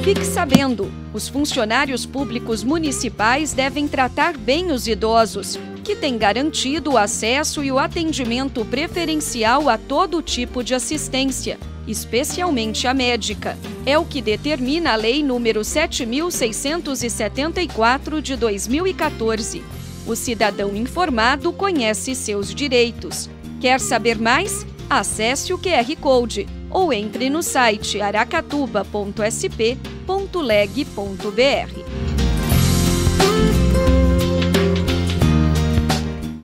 Fique sabendo, os funcionários públicos municipais devem tratar bem os idosos, que têm garantido o acesso e o atendimento preferencial a todo tipo de assistência, especialmente a médica. É o que determina a Lei nº 7.674 de 2014. O cidadão informado conhece seus direitos. Quer saber mais? Acesse o QR Code ou entre no site aracatuba.sp.leg.br.